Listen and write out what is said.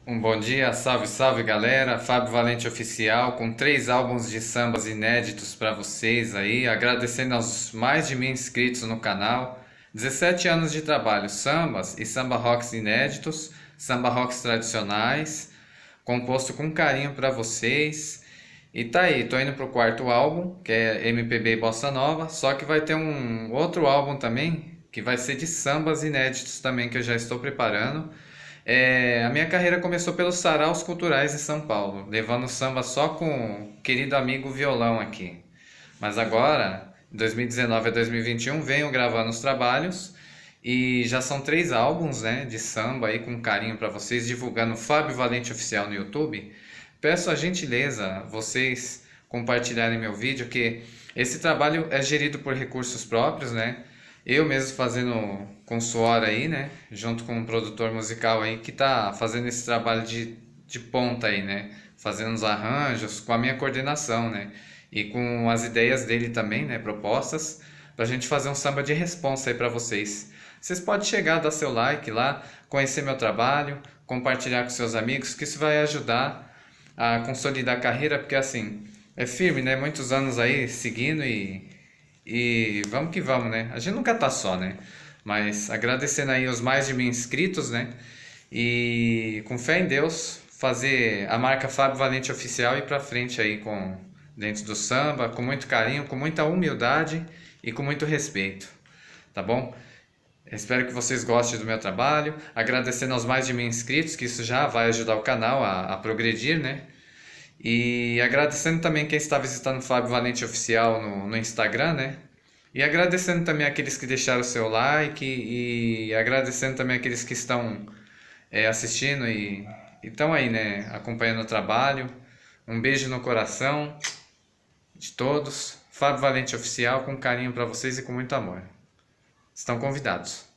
Um bom dia, salve, salve galera. Fábio Valente Oficial com 3 álbuns de sambas inéditos para vocês aí, agradecendo aos mais de 1.000 inscritos no canal. 17 anos de trabalho, sambas e samba rocks inéditos, samba rocks tradicionais, composto com carinho para vocês. E tá aí, tô indo pro quarto álbum, que é MPB e Bossa Nova, só que vai ter um outro álbum também, que vai ser de sambas inéditos também, que eu já estou preparando. A minha carreira começou pelos saraus culturais em São Paulo, levando samba só com o querido amigo violão aqui. Mas agora, de 2019 a 2021, venho gravando os trabalhos e já são 3 álbuns, né, de samba aí com carinho para vocês, divulgando Fábio Valente Oficial no YouTube. Peço a gentileza vocês compartilharem meu vídeo, que esse trabalho é gerido por recursos próprios, né? Eu mesmo fazendo com suor aí, né? Junto com um produtor musical aí que tá fazendo esse trabalho de ponta aí, né? Fazendo os arranjos com a minha coordenação, né? E com as ideias dele também, né? Propostas pra gente fazer um samba de responsa aí pra vocês. Vocês podem chegar, dar seu like lá, conhecer meu trabalho, compartilhar com seus amigos, que isso vai ajudar a consolidar a carreira, porque assim, é firme, né? Muitos anos aí seguindo e vamos que vamos, né? A gente nunca tá só, né? Mas agradecendo aí os mais de 1.000 inscritos, né? E com fé em Deus, fazer a marca Fábio Valente Oficial e ir pra frente aí com dentro do samba, com muito carinho, com muita humildade e com muito respeito, tá bom? Espero que vocês gostem do meu trabalho. Agradecendo aos mais de 1.000 inscritos, que isso já vai ajudar o canal a progredir, né? E agradecendo também quem está visitando o Fábio Valente Oficial no Instagram, né? E agradecendo também aqueles que deixaram o seu like e agradecendo também aqueles que estão assistindo e estão aí, né? Acompanhando o trabalho. Um beijo no coração de todos. Fábio Valente Oficial com carinho para vocês e com muito amor. Estão convidados.